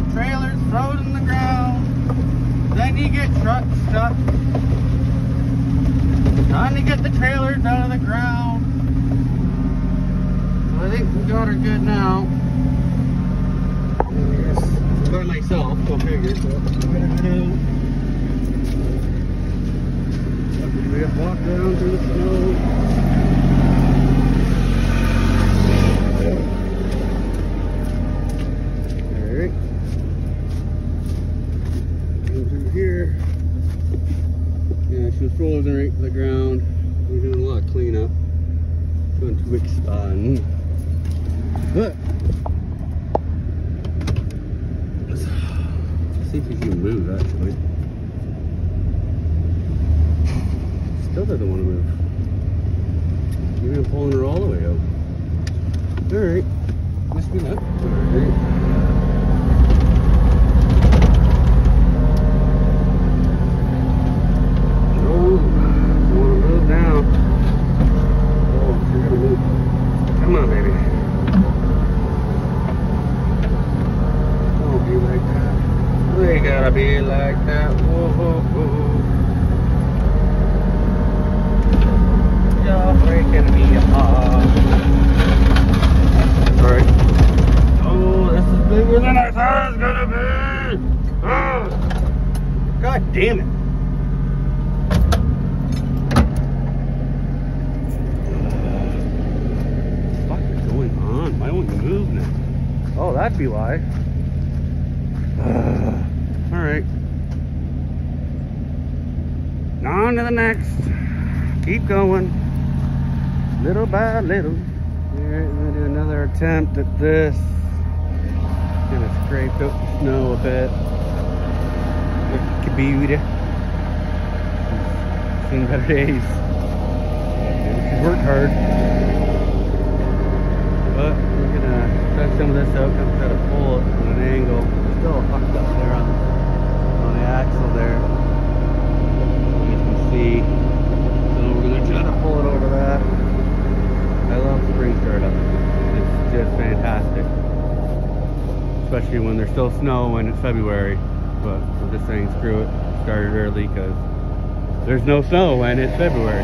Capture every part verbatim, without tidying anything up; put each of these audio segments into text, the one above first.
trailers frozen in the ground. Then you get trucks stuck trying to get the trailers out of the ground. So I think we got her good now. Yes, by myself, go figure. So I'm gonna do. We have walked down through the snow. Alright. Come through here. Yeah, she was frozen right to the ground. We're doing a lot of cleanup. Doing Twix spun. But let's see if we can move actually. Still doesn't want to move. Maybe I'm pulling her all the way out. Alright. Must be that. Alright. Come on, baby. Don't be like that. We gotta be like that. Whoa, whoa, whoa. You're breaking me apart. Alright. Oh, this is bigger than I thought it was gonna be. Oh. God damn it. Why won't you move now? Oh, that'd be why. Uh, Alright. On to the next. Keep going. Little by little. Alright, I'm gonna do another attempt at this. Gonna scrape out the snow a bit. With Kabuda. Seen better days. She's worked hard. But we're gonna cut some of this out and try to pull it on an angle. Still fucked up there on, on the axle there. You can see. So we're gonna try to pull it over that. I love spring startup. It's just fantastic. Especially when there's still snow and it's February. But I'm just saying screw it. Started early because there's no snow and it's February.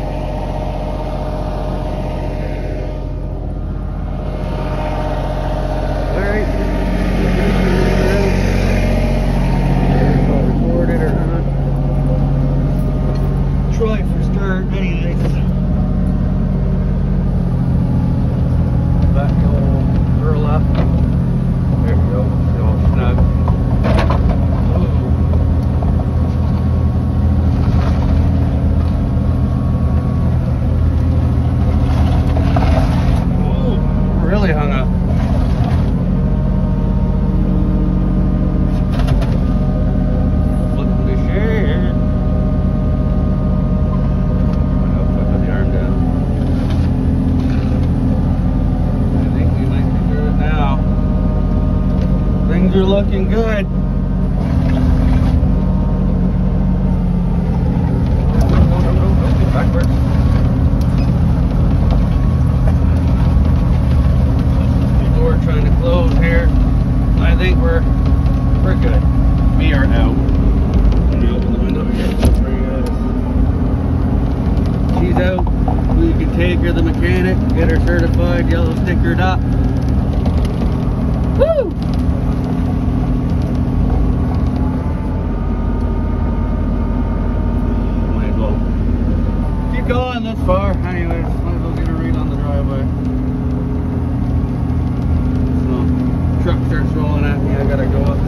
You're looking good. No, no, no, no, backwards. The door trying to close here. I think we're we're good. We are out. Let me open the window here. She's out. We can take her to the mechanic, get her certified, yellow stickered up. Woo! Going this far, anyways, might as well get a read on the driveway. So, truck starts rolling at me, I gotta go up